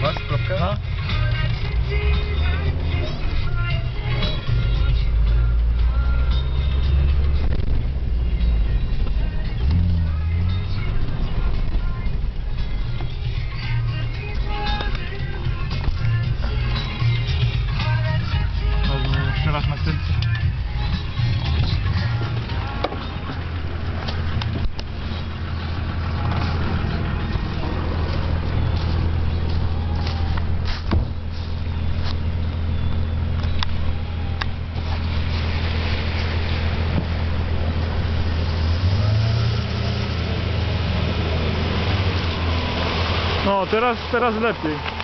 Masz kropkę? No. Jeszcze raz nakręcę. No, teraz lepiej.